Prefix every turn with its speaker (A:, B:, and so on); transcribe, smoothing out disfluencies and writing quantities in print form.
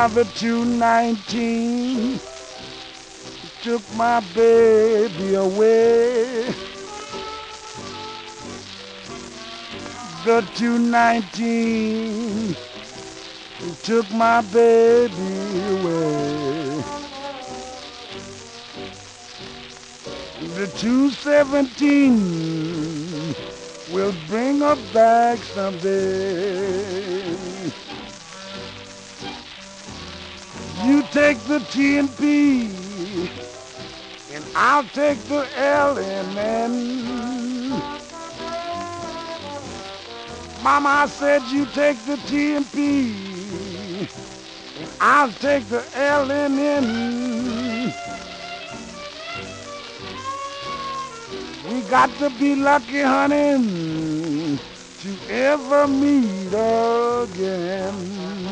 A: Now the 219 took my baby away. The 219 took my baby away. The 217 will bring her back someday. You take the T and P, and I'll take the L and N. Mama, I said you take the T and P, and I'll take the L and N. We got to be lucky, honey, to ever meet again.